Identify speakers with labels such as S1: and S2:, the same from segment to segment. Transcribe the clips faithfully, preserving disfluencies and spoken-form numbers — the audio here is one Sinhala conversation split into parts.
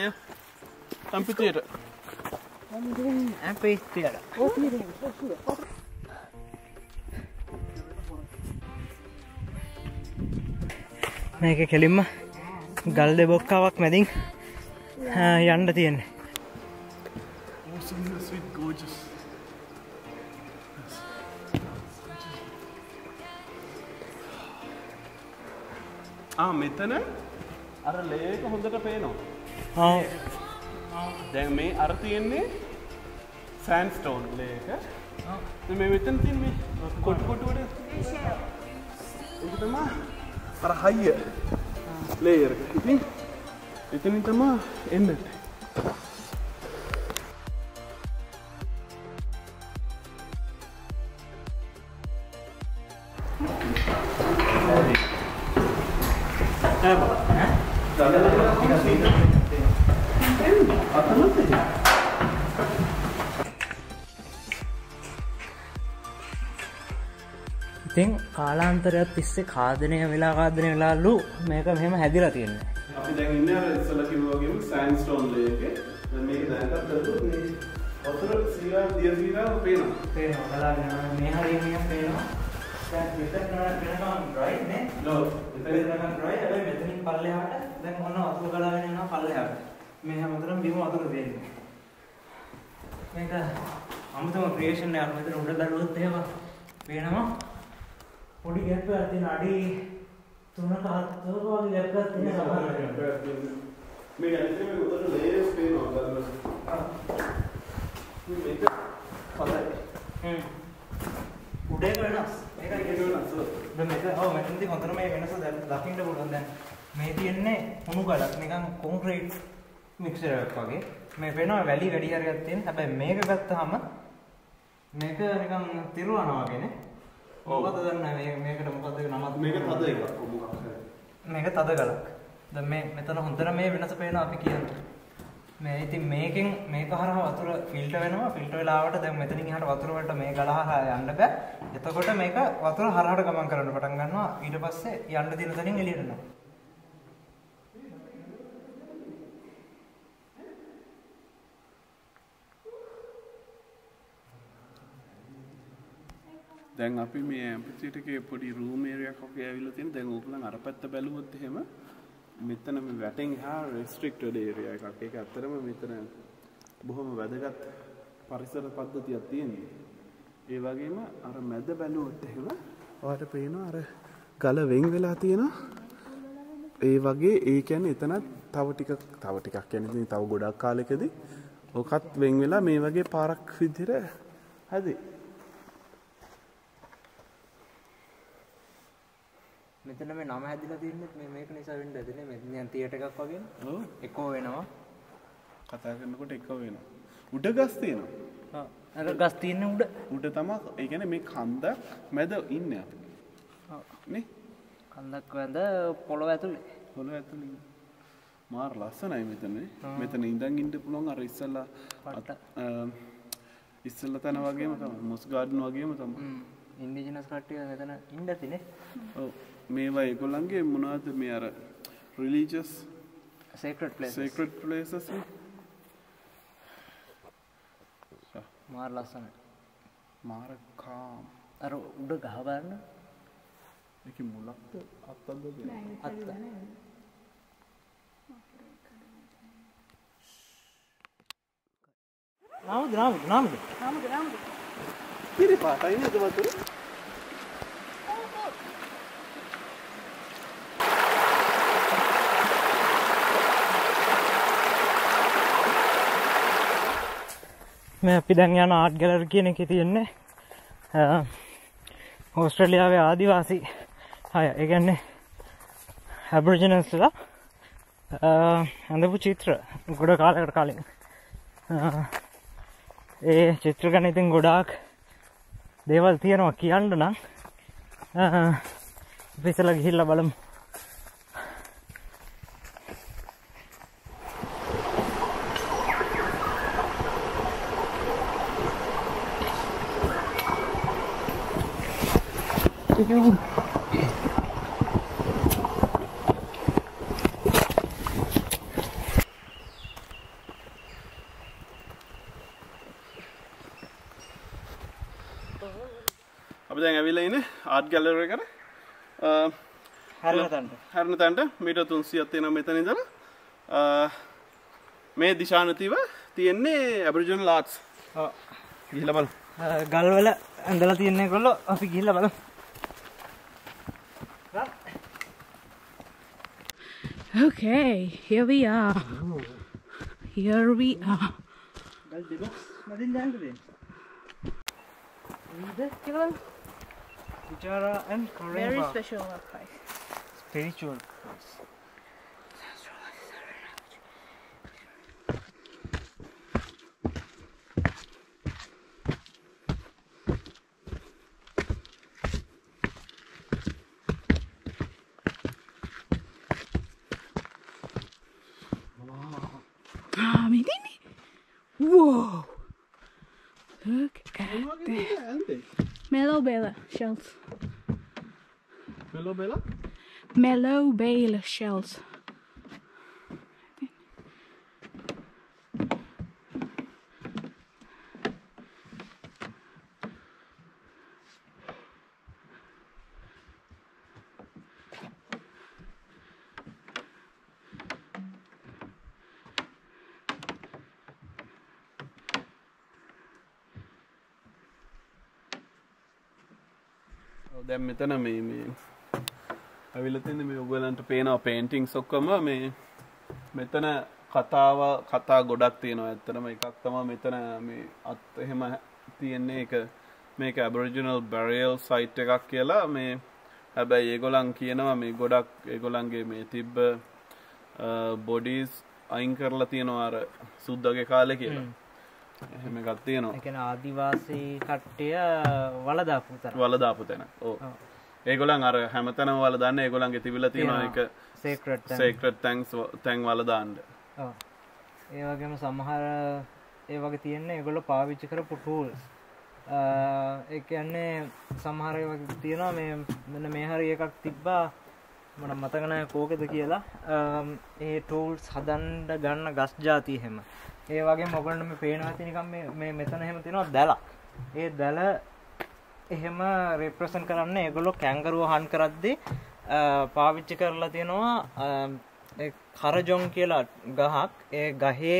S1: Ayo. Amphitheater.
S2: Amphitheater.
S1: Oh, yeah, so sure.
S2: මේක කෙලින්ම ගල් දෙබොක්කාවක් මැදින් යන්න තියෙන්නේ.
S1: Oh, so sweet, gorgeous. Ah, මෙතන අර ලේක හොඳට පේනවා.
S2: ඔව්.
S1: දැන් මේ අර තියෙන්නේ සෑන්ඩ්ස්ටෝන් ලේක. ඔව්. මේ මෙතන තියෙන මේ කොටු කොටු වල ඒක තමයි අර හයිය ලේයර් එක. ඉතින් එතනින් තමයි එන්නේ.
S2: ඉතින් කාලාන්තරයක් තිස්සේ කාදනය වෙලා කාදනය වෙලාලු මේක මෙහෙම හැදිලා තියෙන්නේ.
S1: අපි දැන් ඉන්නේ අර ඉස්සලා කිව්වා වගේම සෑන්ඩ්ස්ටෝන් ලේ එකේ. දැන් මේක දැනගත්ත බැලුවොත් මේ වතුර සීරා දිය සීරා පේනවා.
S2: පේනවා. බලන්න මේ හරිය මෙහෙම පේනවා. දැන් මෙතන වෙනකම් ඩ්‍රයි නේ.
S1: නෝ
S2: මෙතන වෙනකම් ඩ්‍රයි. හැබැයි මෙතනින් පල්ලෙහාට දැන් මොන වතුර ගලාගෙන යනවා පල්ලෙහාට. මේ හැමතැනම බිම වතුර තියෙන්නේ. මේක අමුතුම ක්‍රියේෂන් එකක්. මෙතන උඩ බැලුවොත් එහෙම පේනවා. පොඩි ගැප් එකක් තියෙන අඩි තුනක හතරක වගේ ගැප් එකක් තියෙන සමහරවිට
S1: මේ ඇත්තටම මේ උඩට ලේයර්ස් පේනවා බලන්න. මේ මේක පතයි.
S2: හ්ම්. උඩේ වෙනස්. මේකයි වෙනස්. දැන් මේක ඔව් මෙතනදී හොඳට මේ වෙනස දකින්න පුළුවන්. දැන් මේ තියෙන්නේ හුණු ගලක් නිකන් කොන්ක්‍රීට් මික්සර් එකක් වගේ. මේ වෙනවා වැලි වැඩි හරියක් තියෙන. හැබැයි මේක ගත්තාම මේක නිකන් තිරුවනවා වගේනේ. මොකද දන්නේ මේ මේකට මොකද්ද නමක්
S1: මේක තද එකක් මොකක් හරි.
S2: මේක තද ගලක්. දැන් මේ මෙතන හොඳට මේ වෙනස පේනවා අපි කියන්නේ. මේ ඉතින් මේකෙන් මේක හරහා වතුර ෆිල්ටර් වෙනවා. ෆිල්ටර් වෙලා ආවට දැන් මෙතනින් එහාට වතුර වලට මේ ගල හරහා යන්න බෑ. එතකොට මේක වතුර හරහාට ගමන් කරන්න පටන් ගන්නවා. ඊට පස්සේ යන්න දින තනින් එළියට යනවා.
S1: දැන් අපි මේ ඇම්ෆිතියේටර් එකේ පොඩි රූම් ඒරියා එකක් වගේ ඇවිල්ලා තියෙන. දැන් ඕගොල්ලන් අර පැත්ත බැලුවොත් එහෙම මෙතන මේ වැටෙන් හා රෙස්ට්‍රික්ටඩ් ඒරියා එකක්. ඒක ඇත්තටම මෙතන බොහොම වැදගත් පරිසර පද්ධතියක් තියෙනවා. ඒ වගේම අර මැද බැලුවොත් එහෙම ඔයාලට පේනවා අර ගල වෙන් වෙලා තියෙනවා. ඒ වගේ ඒ කියන්නේ එතනත් තව ටිකක් තව ටිකක් කියන්නේ ඉතින් තව ගොඩක් කාලෙකදී ඔකත් වෙන් වෙලා මේ වගේ පාරක් විදිහට හැදේ.
S2: මෙතන මේ නම හැදිලා තින්නේ මේ මේක නිසා වෙන්න ඇතිනේ. මෙතන යන් තියටර් එකක් වගේ.
S1: ඔව්.
S2: එකෝ වෙනවා.
S1: කතා කරනකොට එකෝ වෙනවා. උඩ ගස් තියෙනවා.
S2: ආ. අර ගස් තියෙන්නේ උඩ.
S1: උඩ තමයි. ඒ කියන්නේ මේ කන්ද මැද ඉන්නේ අපි.
S2: ඔව්.
S1: නේ?
S2: කන්දක් වැඳ පොළොව ඇතුලේ.
S1: පොළොව ඇතුලේ. මාර ලස්සනයි මෙතන. මෙතන ඉඳන් ඉන්න පුළුවන් අර ඉස්සලා ඉස්සලා තන වගේම තමයි. මොස් ගාඩන් වගේම තමයි.
S2: හ්ම්. ඉන්ඩිජිනස් කට්ටිය මෙතන ඉන්න ඇතිනේ.
S1: ඔව්. මේවා ඒගොල්ලන්ගේ මොනවද මේ අර religious
S2: sacred places
S1: sacred places
S2: මාර ලස්සනයි.
S1: මාර කාම්.
S2: අර උඩ ගහ බලන්න.
S1: ඒකේ මුලක්ද අත්තක්ද කියන්නේ?
S2: අත්ත. නාමද නාමද නාමද
S3: නාමද නාමද
S1: ඉතින් පාටයි නේද වතුර?
S2: මේ අපි දැන් යන ආර්ට් ගැලරි කියන එකේ තියෙන්නේ ඕස්ට්‍රේලියාවේ ආදිවාසී අය. ඒ කියන්නේ ඇබරිජිනල්ස්ලා අඳපු චිත්‍ර ගොඩ කාලයකට කලින්. ඒ චිත්‍ර ගැන ඉතින් ගොඩාක් දේවල් තියෙනවා කියන්න නම් අපි ඉස්සෙල්ලා ගිහිල්ලා බලමු.
S1: අපි දැන් ඇවිල්ලා ඉන්නේ ආර්ට් ගැලරි එකට.
S2: හරින තැනට.
S1: හරින තැනට මීටර් තුන්සියයක් තියෙනවා මෙතන ඉඳලා. මේ දිශානතිව තියෙන්නේ ඇබරිජිනල් ආර්ට්ස්.
S2: ඔව්.
S1: ගිහිල්ලා බලමු.
S2: ගල් වල ඇඳලා තියෙන ඒගොල්ලෝ අපි ගිහිල්ලා බලමු.
S3: Okay, here we are. Here we are.
S2: ගල් දෙකක් මැදින් දැනට දෙන්න. Vichara and Korean
S3: Very
S2: bar.
S3: special place.
S2: Spiritual place.
S3: Ah, Medini. Whoa! Look at that. Mellow Bella shells.
S1: මෙලෝ බෙලා
S3: Mellow Bella shells.
S1: දැන් මෙතන මේ මේ අවිල තියෙන මේ ඔයගලන්ට පේනවා පේන්ටින්ග්ස් ඔක්කොම මේ මෙතන කතාව කතා ගොඩක් තියෙනවා ඇත්තටම එකක් තමයි මෙතන මේ අත් එහෙම තියෙන්නේ ඒක මේක ඇබරිජිනල් බැරියල් සයිට් එකක් කියලා මේ හැබැයි ඒගොල්ලන් කියනවා මේ ගොඩක් ඒගොල්ලන්ගේ මේ තිබ්බ බොඩීස් අයින් කරලා තියෙනවා අර සුද්දගේ කාලේ කියලා එහෙම එකක් තියෙනවා.
S2: ඒ කියන්නේ ආදිවාසී කට්ටිය වල දාපු තැන.
S1: වල දාපු තැන. ඔව්. ඒගොල්ලන් අර හැමතැනම වල දාන්නේ ඒගොල්ලන්ගේ තිබිලා තියෙනවා ඒක
S2: sacred තැන්.
S1: sacred thanks තැන් වල දාන්න.
S2: ඔව්. ඒ වගේම සමහර ඒ වගේ තියෙන ඒගොල්ලෝ පාවිච්චි කරපු tools. ඒ කියන්නේ සමහර ඒ වගේ තියෙනවා මේ මෙන්න මේ හරිය එකක් තිබ්බා මට මතක නැහැ කෝකද කියලා. ඒ tools හදන්න ගන්න ගස් జాති එහෙම. ඒ වගේම ඔයගොල්ලන්ට මේ පේනවා ඇති නිකන් මේ මේ මෙතන එහෙම තියෙනවා දැලක්. ඒ දැල එහෙම රිප්‍රසන්ට් කරන්නේ ඒගොල්ලෝ කැංගරුව හන් කරද්දී පාවිච්චි කරලා තියෙනවා ඒ කරජොන් කියලා ගහක්. ඒ ගහේ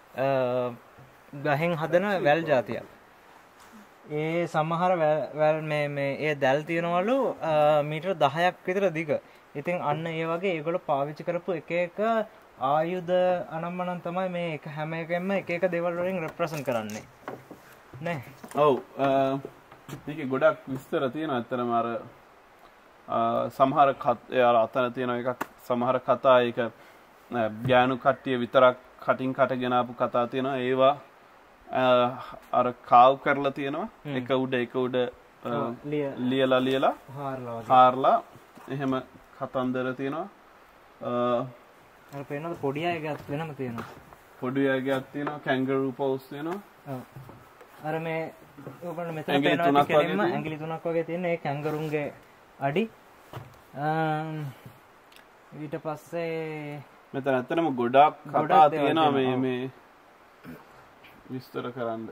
S2: ගහෙන් හදන වැල් జాතියක්. ඒ සමහර වැල් මේ මේ ඒ දැල් තියෙනවලු මීටර දහයක් විතර දිග. ඉතින් අන්න ඒ වගේ ඒගොල්ලෝ පාවිච්චි කරපු එක එක ආයුධ අනම්මනම් තමයි මේ එක හැම එකෙම එක එක දේවල් වලින් රෙප්‍රසන්ට් කරන්නේ නේ.
S1: ඔව් මේකේ ගොඩක් විස්තර තියෙනවා ඇත්තටම අර සමහර අර අතන තියෙන එකක් සමහර කතා ඒක ගෑනු කට්ටිය විතරක් කටින් කට ගෙනාපු කතා තියෙනවා ඒවා අර කාව් කරලා තියෙනවා එක උඩ එක උඩ ලියලා ලියලා හාරලා එහෙම කතන්දර තියෙනවා.
S2: අර පේනවද පොඩි අයගත් වෙනම තියෙනවා.
S1: පොඩි අයගත් තියෙනවා කැන්ගරූ පෝස් තියෙනවා.
S2: ඔව්. අර මේ ඔයගොල්ලෝ මෙතන පේනවා කෙලින්ම ඇඟිලි තුනක් වගේ තියෙන ඒ කැන්ගරුන්ගේ අඩි. ඊට පස්සේ
S1: මෙතන ඇත්තටම ගොඩක් කතා තියෙනවා මේ මේ විස්තර කරන්න.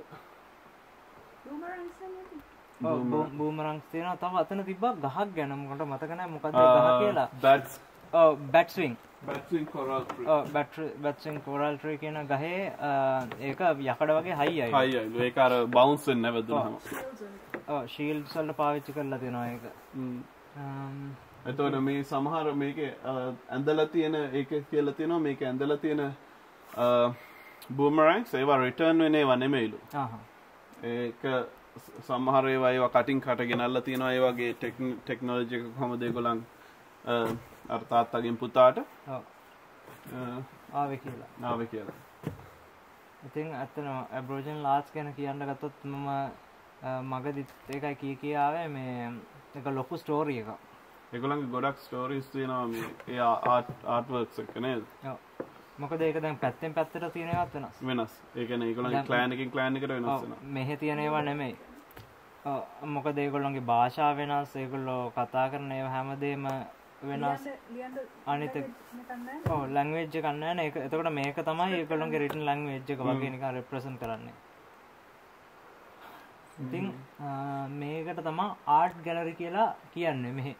S2: බූමරන්ග්ස් තියෙනවා. තව අතන තිබ්බා ගහක් ගැන මට මතක නැහැ මොකක්ද ගහ කියලා.
S1: බැට්ස්
S2: ඔව් bat swing.
S1: Bat swing coral tree.
S2: ඔව් බැට්ස්විං කොරල් ට්‍රී කියන ගහේ ඒක යකඩ වගේ හයි අය.
S1: හයි අය. ඒක අර බවුන්ස් වෙන්නේ නැවතුනම.
S2: ඔව් ෂීල්ඩ්ස් වල පාවිච්චි කරලා තියෙනවා ඒක.
S1: හ්ම්. එතකොට මේ සමහර මේකේ ඇඳලා තියෙන ඒක කියලා තියෙනවා මේකේ ඇඳලා තියෙන බූමරැන්ග්ස් ඒවා රිටර්න් වෙන ඒවා නෙමෙයිලු.
S2: ආහ්.
S1: ඒක සමහර ඒවා ඒවා කටින් කට ගෙනල්ලා තියෙනවා ඒ වගේ ටෙක්නොලොජි එක කොහොමද ඒගොල්ලන් අර තාත්තගෙන් පුතාට
S2: ඔව් ආවේ කියලා.
S1: ආවේ කියලා.
S2: ඉතින් ඇත්තටම ඇබ්‍රෝජිනල් ආර්ට්ස් ගැන කියන්න ගත්තොත් මම මගදී ඒකයි කී කී ආවේ මේ ඒක ලොකු ස්ටෝරි එකක්.
S1: ඒගොල්ලන්ගේ ගොඩක් ස්ටෝරීස් තියෙනවා මේ ඒ ආර්ට් ආර්ට් වර්ක්ස් එක නේද?
S2: ඔව්. මොකද ඒක දැන් පැත්තෙන් පැත්තට තියෙන එකක් වෙනස්.
S1: වෙනස්. ඒ කියන්නේ ඒගොල්ලන්ගේ ක්ලෑන් එකකින් ක්ලෑන් එකට වෙනස් වෙනවා.
S2: මෙහෙ තියෙන ඒවා නෙමෙයි. ඔව් මොකද ඒගොල්ලන්ගේ භාෂාව වෙනස්, ඒගොල්ලෝ කතා කරන ඒවා හැමදේම වෙනස්. අනිත් ඔව් ලැන්ග්වේජ් එකක් නැහැ නේ. ඒක එතකොට මේක තමයි ඒගොල්ලන්ගේ රිටන් ලැන්ග්වේජ් එක වගේ නිකන් රෙප්‍රසන්ට් කරන්නේ. ඉතින් මේකට තමයි ආර්ට් ගැලරි කියලා කියන්නේ මෙහි.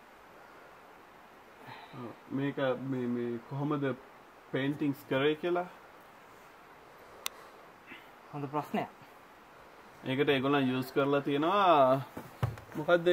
S1: මේක මේ මේ කොහොමද පේන්ටිංස් කරේ කියලා?
S2: හොඳ ප්‍රශ්නයක්.
S1: ඒකට ඒගොල්ලන් යූස් කරලා තියෙනවා මොකද්ද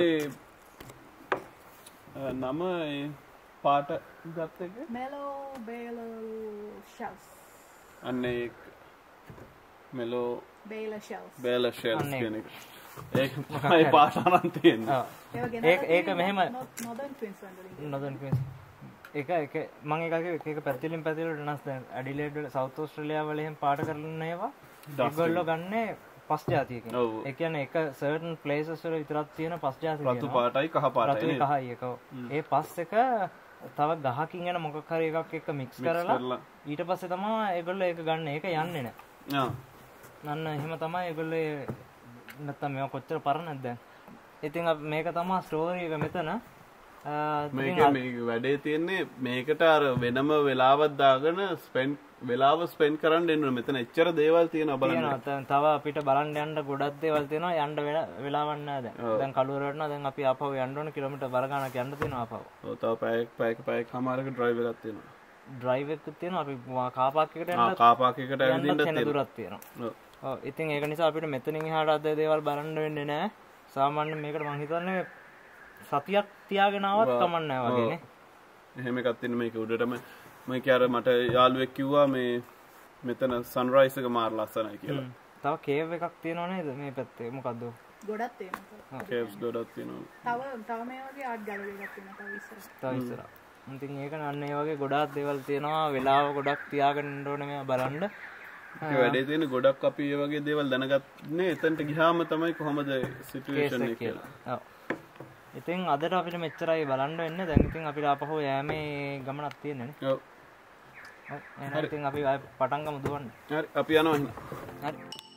S1: නම ඒ පාට ගත්ත එක?
S3: Mellow Baler Shells.
S1: අන්නේ මෙලෝ
S3: Baler Shells.
S1: Baler Shells කියන එක. ඒක තමයි පාට අරන් තියෙන්නේ.
S2: ඒක ඒක මෙහෙම
S3: Northern Queensland වලින්.
S2: Northern Queensland. ඒක ඒක මම ඒක එක එක පැතිලින් පැතිලට වෙනස් දැන් ඇඩිලේඩ් වල සවුත් ඕස්ට්‍රේලියාව වල එහෙම පාට කරලා ඒවා ඒගොල්ලෝ ගන්නේ පස් ජාතියකින්. ඒ කියන්නේ එක certain places වල විතරක් තියෙන පස් ජාතිය
S1: තියෙනවා. රතු පාටයි කහ පාටයි
S2: නේද? රතුයි කහයි එක. ඒ පස් එක තව ගහකින් යන මොකක් හරි එකක් එක්ක මික්ස් කරලා ඊට පස්සේ තමයි ඒගොල්ලෝ ඒක ගන්න. ඒක යන්නේ නැහැ.
S1: ආ.
S2: නන්න එහෙම තමයි ඒගොල්ලෝ නැත්තම් මේවා කොච්චර පරණද දැන්. ඉතින් මේක තමයි ස්ටෝරි එක මෙතන.
S1: මේක මේ වැඩේ තියෙන්නේ මේකට අර වෙනම වෙලාවක් දාගෙන ස්පෙන්ඩ් වෙලාව ස්පෙන්ඩ් කරන්න එන්න ඕනේ. මෙතන එච්චර දේවල් තියෙනවා බලන්න.
S2: තව අපිට බලන්න යන්න ගොඩක් දේවල් තියෙනවා. යන්න වෙලාවක් නැහැ දැන්. දැන් කළුවර වටනවා. දැන් අපි ආපහු යන්න ඕනේ කිලෝමීටර් බර ගණනක් යන්න තියෙනවා ආපහු.
S1: ඔව් තව පැයක පැයක පැයක හමාරක ඩ්‍රයිව් එකක් තියෙනවා.
S2: ඩ්‍රයිව් එකක් තියෙනවා. අපි කාර් පාක් එකට යන්න
S1: ආ කාර් පාක් එකට ඇවිදින්න
S2: තියෙන දුරක් තියෙනවා. ඔව් ඉතින් ඒක නිසා අපිට මෙතනින් එහාට අද දේවල් බලන්න වෙන්නේ නැහැ. සාමාන්‍යයෙන් මේකට මම හිතන්නේ සතියක් තියාගෙන ආවත් කමක් නැහැ වගේනේ.
S1: එහෙම එකක් තියෙන මේක උඩටම මම කියාර මට යාළුවෙක් කිව්වා මේ මෙතන සන්රයිස් එක මාර ලස්සනයි කියලා.
S2: තව කේව් එකක් තියෙනව නේද මේ පැත්තේ? මොකද්ද?
S3: ගොඩක් තියෙනවා.
S1: කේව්ස් ගොඩක් තියෙනවා.
S3: තව තව මේ වගේ ආර්ට් ගැලරි එකක් තියෙනවා තව ඉස්සර.
S2: තව ඉස්සර. ඉතින් ඒක නන්න ඒ වගේ ගොඩාක් දේවල් තියෙනවා. වෙලාව ගොඩක් තියාගෙන ඉන්න ඕනේ මෙයා බලන්න.
S1: ඒ වැඩේ තියෙන ගොඩක් අපි මේ වගේ දේවල් දැනගන්නේ එතනට ගියාම තමයි කොහොමද සිටුේෂන් එක කියලා.
S2: ඔව්. ඉතින් අදට අපිට මෙච්චරයි බලන්න වෙන්නේ. දැන් ඉතින් අපිට ආපහු යෑමේ ගමනක් තියෙන්නේ නේ.
S1: ඔව්.
S2: ඔව්. එහෙනම් ඉතින් අපි පටන් ගමු දුවන්න.
S1: හරි අපි යනවා එහෙනම්.
S2: හරි.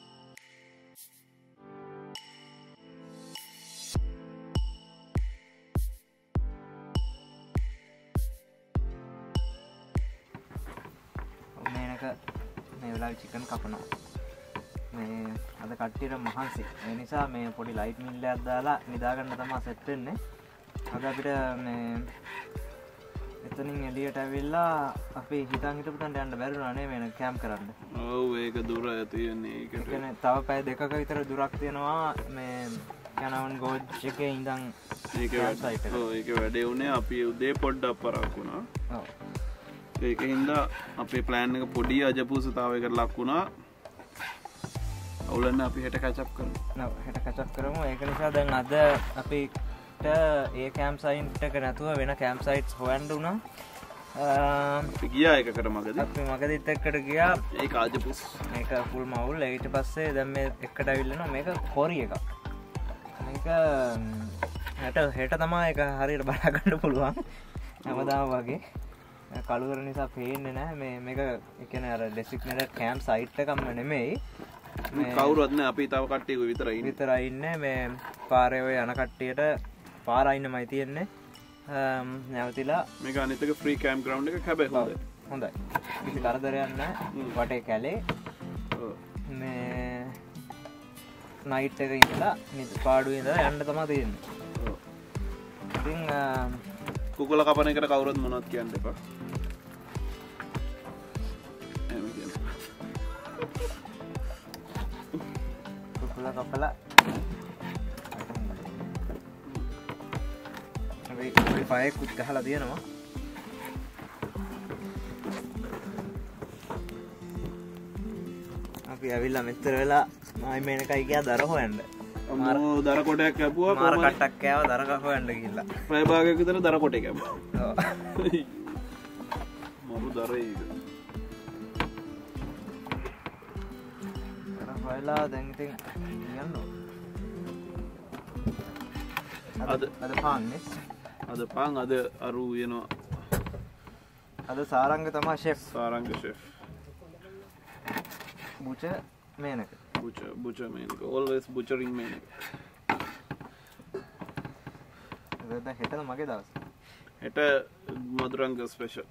S2: මේනක මේ වෙලාවේ චිකන් කපනවා. මේ අද කට්ටියට මහන්සි. ඒ නිසා මේ පොඩි ලයිට් මිල් එකක් දාලා නිදාගන්න තමයි සෙට් වෙන්නේ. අද අපිට මේ එතනින් එළියට ඇවිල්ලා අපි හිතන් හිටපු තැනට යන්න බැරි වුණා නේ මේ කැම්ප් කරන්න.
S1: ඔව් ඒක දුර තියෙන්නේ. ඒකට.
S2: ඒ කියන්නේ තව පැය දෙකක විතර දුරක් තියෙනවා මේ කැනවන් ගෝජ් එකේ ඉඳන්
S1: ඒක වැඩ. ඔව් ඒක වැඩේ උනේ අපි උදේ පොඩ්ඩක් පරක් වුණා.
S2: ඔව්.
S1: ඒකින්ද අපේ ප්ලෑන් එක පොඩි අජපූසතාවයකට ලක් වුණා. අවුලන්න අපි හෙට කැචප් කරමු.
S2: නෝ හෙට කැචප් කරමු. ඒක නිසා දැන් අද අපිට ඒ කැම්ප් සයිට් එක නැතුව වෙන කැම්ප් සයිට්ස් හොයන්න උනා.
S1: අපි ගියා එකකට මගදී.
S2: අපි මගදීත් එක්කට ගියා.
S1: ඒක අජපූස්.
S2: මේක ෆුල් මවුල්. ඊට පස්සේ දැන් මේ එක්කට ඇවිල්ලා මේක කොරි එකක්. මේක හෙට හෙට තමයි ඒක හරියට බලා ගන්න පුළුවන්. හැමදාම වගේ. කළුවර නිසා පේන්නේ නැහැ. මේ මේක ඒ කියන්නේ අර ඩෙසිග්නේටඩ් කැම්ප් සයිට් එකක්ම නෙමෙයි.
S1: කවුරුත් නෑ අපි තව කට්ටියක විතරයි ඉන්නේ.
S2: විතරයි ඉන්නේ. මේ පාරේ ඔය යන කට්ටියට පාර අයින්නමයි තියෙන්නේ. නැවතිලා
S1: මේක අනිත් එක ෆ්‍රී කැම්ප් ග්‍රවුන්ඩ් එකක් හැබැයි හොඳයි.
S2: හොඳයි. කිසි කරදරයක් නැහැ. වටේ කැලේ.
S1: ඔව්.
S2: මේ නයිට් එකේ ඉඳලා නිදි පාඩුවේ ඉඳලා යන්න තමයි තියෙන්නේ.
S1: ඔව්.
S2: ඉතින්
S1: කුකුල කපන එකට කවුරුත් මොනවද කියන්න එපා. එහෙම කියන්න.
S2: කුකුල කපලා අපි ෆයර් ගහලා තියෙනවා. අපි ඇවිල්ලා මෙතර වෙලා මම මේනකයි ගියා දර හොයන්න.
S1: අම්මෝ දර කොටයක් කැපුවා
S2: මාර කට්ටක් කෑව දර හොයන්න ගිහිල්ලා.
S1: පැය භාගයක විතර දර කොටේ කැපුවා.
S2: ඔව්.
S1: මරු දරේ ඒක.
S2: දර හොයලා දැන් ඉතින් යන්න ඕන. අද අද පාන්නේ.
S1: අද පාන් අද අරු වෙනවා.
S2: අද සාරංග තමයි ෂෙෆ්.
S1: සාරංග ෂෙෆ්.
S2: බුච Menaka.
S1: Butcher, butcher Menaka. Always butchering Menaka.
S2: දැන් හෙටද මගේ දවස්.
S1: හෙට මදුරංග ස්පෙෂල්.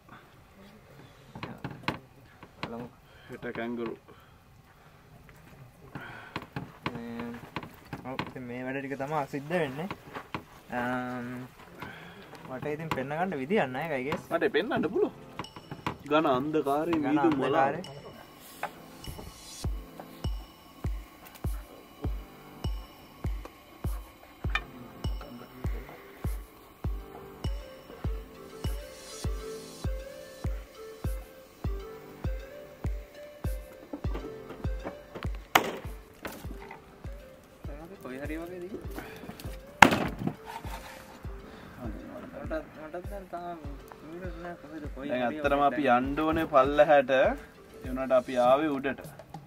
S2: බලමු.
S1: හෙට කැංගරු.
S2: මේ ඔව් ඉතින් මේ වැඩ ටික තමයි අසිද්ධ වෙන්නේ. මට ඉතින් පෙන්න ගන්න විදියක් නැහැ ඒකයි ගේස්.
S1: මට පෙන්නන්න පුළුවන්. ඝන අන්ධකාරයේ මීදුම් වල
S2: කොයි හරි වගේ දී.
S1: දැන් ඇත්තටම අපි යන්න ඕනේ පල්ලහැට. ඒ වුණාට අපි ආවේ උඩට.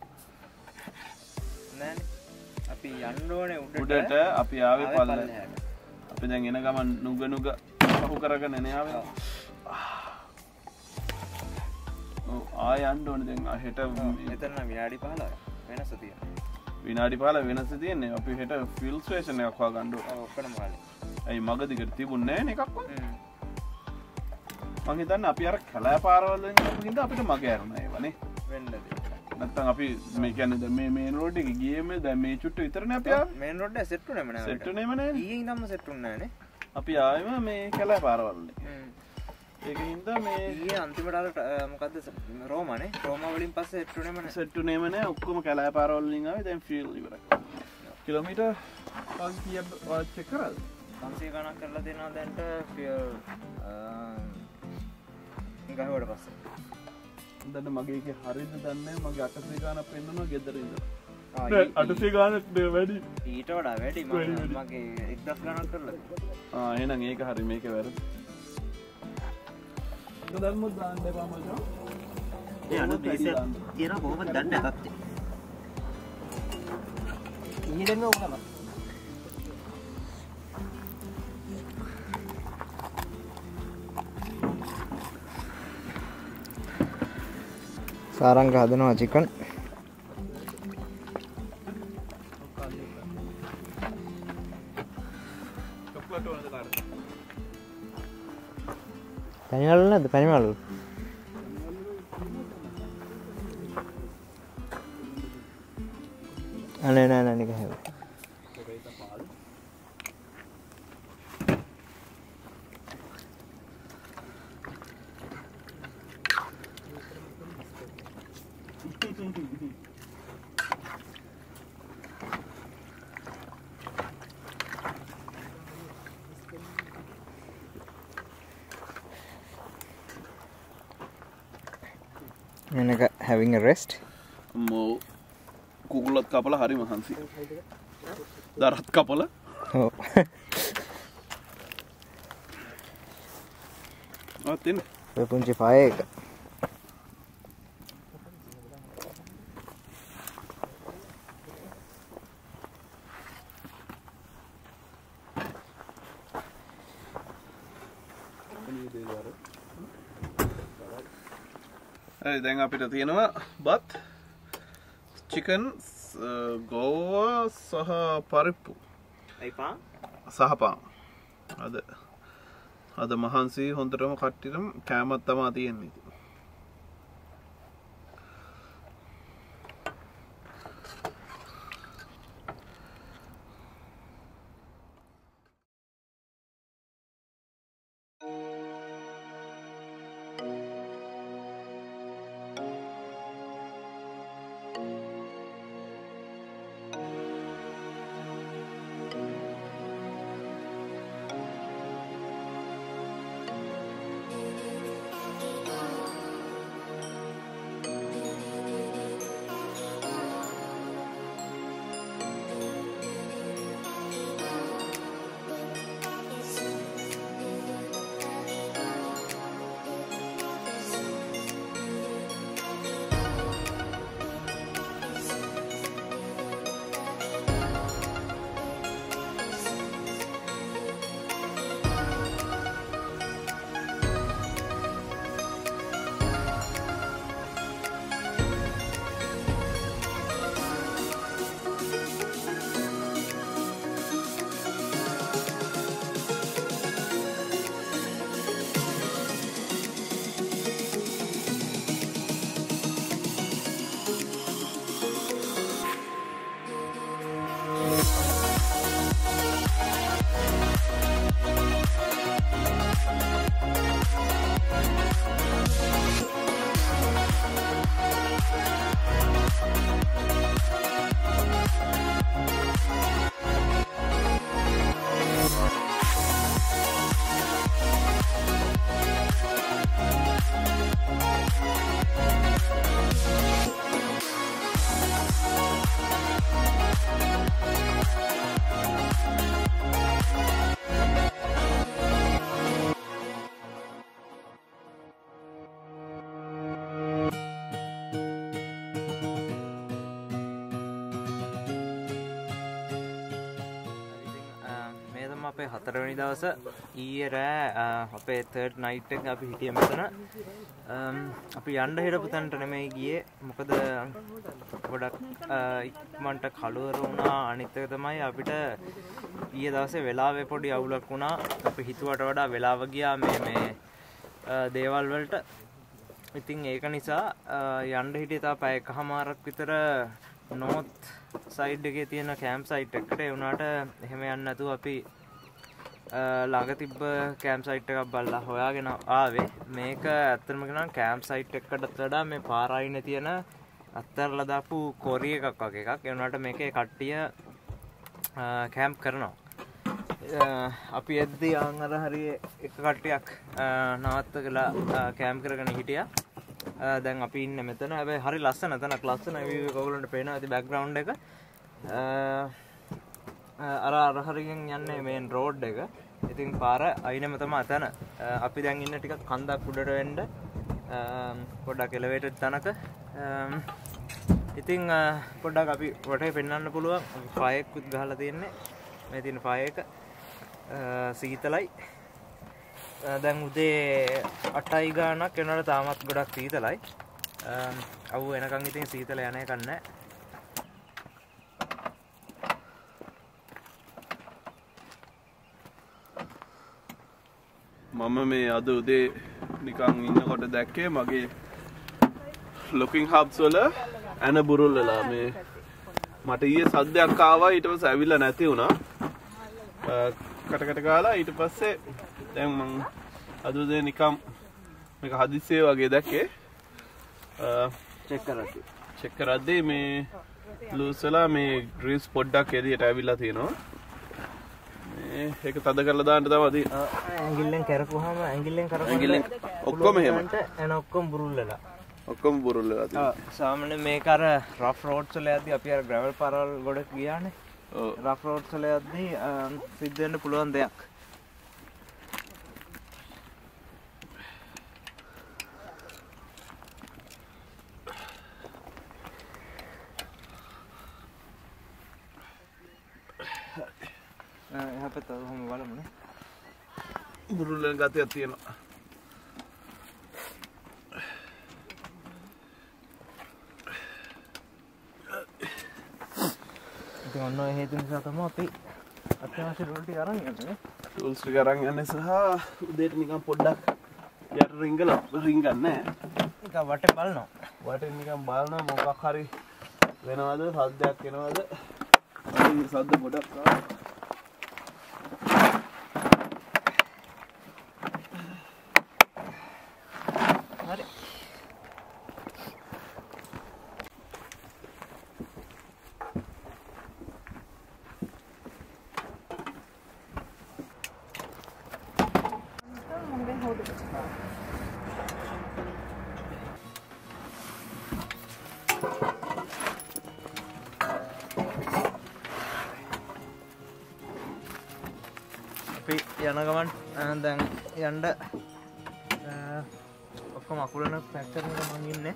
S2: නෑනේ. අපි යන්න ඕනේ උඩට.
S1: උඩට අපි ආවේ පල්ලහැට. අපි දැන් එන ගමන් නුග නුග පහු කරගෙන නේ ආවේ. ඔව් ආය යන්න ඕනේ දැන් හෙට
S2: මෙතන විනාඩි පහළොව වෙනස තියෙනවා.
S1: විනාඩි පහළොව වෙනස තියෙන්නේ. අපි හෙට ෆිල් ස්ටේෂන් එකක් හොයාගන්න ඕනේ.
S2: ඔව් ඔක්කොම මාළේ.
S1: ඇයි මග දිගට තිබුණේ නැහැ නේ එකක්වත්. මං හිතන්නේ අපි අර කැලෑ පාරවල් වලින් යපු හින්දා අපිට මග ඇරුණා ඒවනේ.
S2: වෙන්නද?
S1: නැත්තම් අපි මේ කියන්නේ දැන් මේ මේන් රෝඩ් එකේ ගියේම දැන් මේ චුට්ට විතරනේ අපි ආවේ.
S2: මේන් රෝඩ් එක සෙට් උනේම නෑ.
S1: සෙට් උනේම නෑනේ.
S2: ඊයේ ඉඳන්ම සෙට් උන්නේ නෑනේ.
S1: අපි ආවෙම මේ කැලෑ පාරවල් වලින්.
S2: හ්ම්.
S1: ඒක හින්දා මේ
S2: ඊයේ අන්තිමට අර මොකද්ද රෝමානේ. රෝමා වලින් පස්සේ සෙට් උනේම නෑ.
S1: සෙට් උනේම නෑ. ඔක්කොම කැලෑ පාරවල් වලින් ආවේ. දැන් ෆීල් ඉවරයි. කිලෝමීටර් පන්සිය කීයක් වාච් චෙක් කරාද?
S2: පන්සිය ගණන් කරලා දෙනවා දැන්ට ෆියල් ගහුවට පස්සේ.
S1: දැන් මගේ එකේ හරියද දන්නේ නැහැ. මගේ අටසිය ගානක් පෙන්නනවා ගෙදර ඉඳලා.
S2: ආ
S1: නෑ අටසිය ගානක් වැඩි.
S2: ඊට වඩා වැඩි මම මගේ එක්දහස් ගණන් කරලා.
S1: ආ එහෙනම් ඒක හරි මේක වැරදි. ඒක දැම්මොත් දාන්න එපා මචං.
S2: ඒ අනු බේස් තියෙන කොහොමද දන්නේ නැත්තේ? ඊයේ දෙන්න ඕක තමයි. සාරංග හදනවා චිකන්.
S1: චොක්ලට් ඕනද කාටද?
S2: පැණිවල නැද්ද පැණිවල? අනේ නෑ නෑ නික හැව. Menaka having a rest.
S1: Mo kukulat kapala hari mahansi. Darat kapala.
S2: Oh.
S1: Oh tin.
S2: Oy punchi fire එක.
S1: හරි දැන් අපිට තියෙනවා බත් චිකන් ගෝවා සහ පරිප්පු
S2: අයි පාන්
S1: සහ පාන් අද අද මහන්සි හොඳටම කට්ටියටම කෑමක් තමයි තියෙන්නේ
S2: අපේ හතරවෙනි දවස ඊයේ රෑ අපේ third night එක අපි හිටියේ මෙතන. අපි යන්න හිටපු තැනට නෙමෙයි ගියේ. මොකද ගොඩක් ඉක්මනට කලවර වුණා. අනිත් එක තමයි අපිට ඊයේ දවසේ වෙලාවේ පොඩි අවුලක් වුණා. අපි හිතුවට වඩා වෙලාව ගියා මේ මේ දේවල් වලට. ඉතින් ඒක නිසා යන්න හිටියේ තා පැය එකමාරක් විතර north side එකේ තියෙන camp site එකට. ඒ වුණාට එහෙම යන්න නැතුව අපි ළඟ තිබ්බ camp site එකක් බලලා හොයාගෙන ආවේ. මේක ඇත්තටම කියනවා camp site එකකටත් වඩා මේ පාර අයිනේ තියෙන අත්තරලා දාපු කොරි එකක් වගේ එකක්. ඒ වුණාට මේකේ කට්ටිය camp කරනවා. අපි එද්දී ආන් අර හරි එක කට්ටියක් නවත්තලා camp කරගෙන හිටියා. දැන් අපි ඉන්නේ මෙතන. හැබැයි හරි ලස්සන තැනක්. ලස්සන view එක ඔයගොල්ලන්ට පේනවා ඇති background එක. අර අර හරියෙන් යන්නේ main road එක. ඉතින් පාර අයිනෙම තමයි තැන. අපි දැන් ඉන්න ටිකක් කන්දක් උඩට වෙන්න පොඩ්ඩක් elevated තැනක. ඉතින් පොඩ්ඩක් අපි වටේ පෙන්වන්න පුළුවන්. fire එකකුත් ගහලා තියෙන්නේ. මේ තියෙන fire එක සීතලයි. දැන් උදේ අටයි ගානක් වෙනකොට තාමත් ගොඩක් සීතලයි. අවු වෙනකන් ඉතින් සීතල යන එකක් නැහැ.
S1: මම මේ අද උදේ නිකන් ඉන්නකොට දැක්කේ මගේ looking hubs වල ඇන බුරුල් වෙලා මේ මට ඊයේ සද්දයක් ආවා. ඊට පස්සේ ඇවිල්ලා නැති වුණා. කට කට ගාලා ඊට පස්සේ දැන් මං අද උදේ නිකම් මේක හදිස්සියේ වගේ දැක්කේ. චෙක් කරද්දි චෙක් කරද්දි මේ ලූස් වෙලා මේ ග්‍රීස් පොඩ්ඩක් එළියට ඇවිල්ලා තියෙනවා. මේ ඒක තද කරලා දාන්න තමයි
S2: ඇඟිල්ලෙන් කරපුවාම ඇඟිල්ලෙන් කරපුවාම
S1: ඇඟිල්ලෙන් ඔක්කොම එහෙම
S2: එන ඔක්කොම බුරුල් වෙලා
S1: ඔක්කොම බුරුල් වෙලා තියෙනවා.
S2: සාමාන්‍යයෙන් මේක අර rough roads වල යද්දි අපි අර gravel පාරවල් ගොඩක් ගියානේ. ඔව් rough roads වල යද්දි සිද්ධ වෙන්න පුළුවන් දෙයක්. यहाँ पे तो हम वाला मने
S1: බුරුල් වෙන ගතියක් තියෙනවා.
S2: ඉතින් ඔන්න ඔය හේතු නිසා තමයි අපි අත්‍යවශ්‍ය ටූල් ටික අරන් යන්නේ.
S1: ටූල්ස් ටික අරන් යන්නේ සහ උදේට නිකන් පොඩ්ඩක් යට රිංගලා රිංගන්නේ නැහැ.
S2: නිකන් වටේ බලනවා.
S1: වටේ නිකන් බලනවා මොකක් හරි වෙනවද සද්දයක් එනවද? අනිත් සද්ද පොඩක් ආවා.
S2: යන ගමන් දැන් යන්න ඔක්කොම අකුලන පැක් කරන එක මං ඉන්නේ.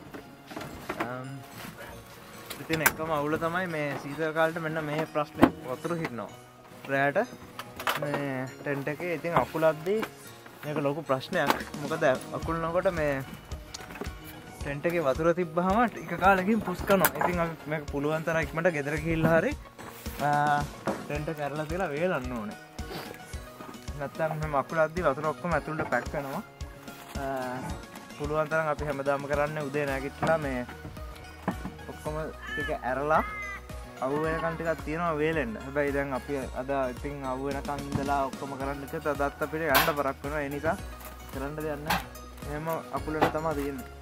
S2: ඉතින් එකම අවුල තමයි මේ සීතල කාලේට මෙන්න මේ ප්‍රශ්නේ වතුර හිටිනවා. රැයට මේ ටෙන්ට් එකේ ඉතින් අකුලද්දී මේක ලොකු ප්‍රශ්නයක්. මොකද අකුලනකොට මේ ටෙන්ට් එකේ වතුර තිබ්බහම ටික කාලෙකින් පුස් කරනවා. ඉතින් අපි මේක පුළුවන් තරම් ඉක්මනට ගෙදර ගිහිල්ලා හරි ටෙන්ට් එක කරලා තියලා වේලන්න ඕනේ. නැත්තම් මේ අකුලද්දී වතුර ඔක්කොම ඇතුළට පැක් වෙනවා. පුළුවන් තරම් අපි හැමදාම කරන්නේ උදේ නැගිටලා මේ ඔක්කොම ටික ඇරලා අවු වෙනකන් ටිකක් තියනවා වේලෙන්න. හැබැයි දැන් අපි අද ඉතින් අවු වෙනකන් ඉඳලා ඔක්කොම කරන්න ඉච්චත් අදත් අපිට යන්න බරක් වෙනවා. ඒ නිසා කරන්න දෙයක් නැහැ. එහෙම අකුලට තමයි තියෙන්නේ.